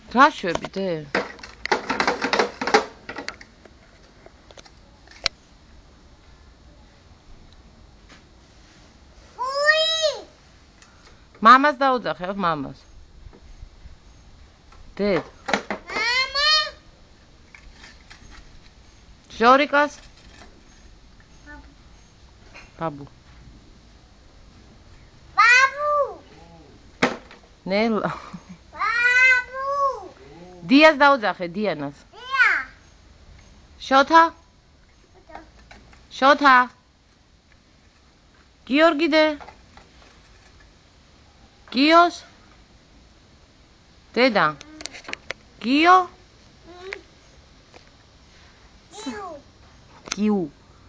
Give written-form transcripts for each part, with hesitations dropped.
რა შვები დე? მამას დაუძახე, მამას. დედ. მამა. ჟორიკას? ბაბუ. ბაბუ. ნელა. ბაბუ. დიას დაუძახე, დიანას. დია. შოთა? შოთა. გიორგი დე? გიოს? დედა? გიო? გიუ.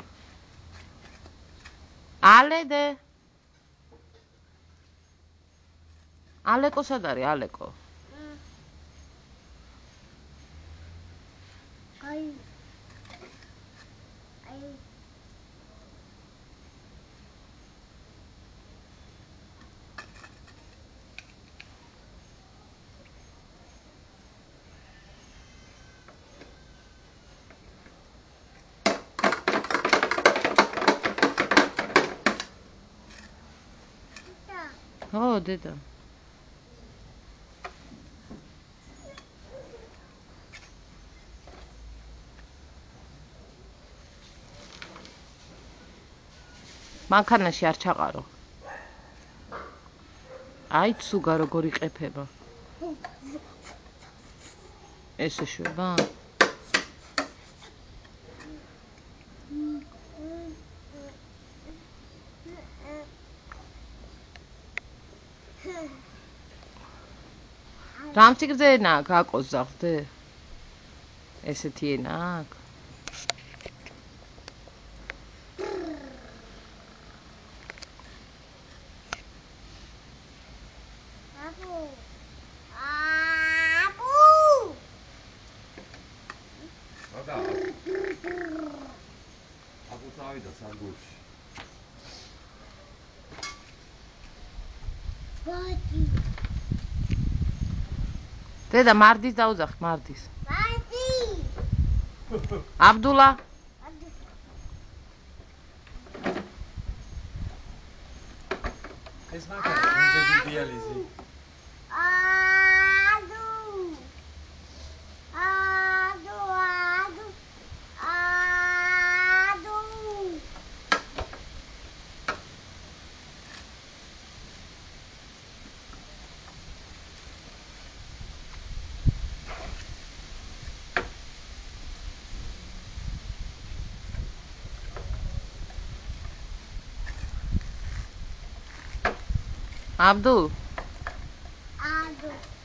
ალე დე? ალეკო სად არის ალეკო? აი. აი. ო დედა. მანქანაში არ ჩაყარო. აი ცუგა როგორ იყეფება. ესე შვება? რამციგზე ენა აქვს აკოს ზახდე? ესეთი ენა აქვს? წავიდა სადგურში. ბადი. დედა მარდის დაუძახ, მარდის. ბადი. აბდულა. ეს მანქანა დიალიზი. აბდულ.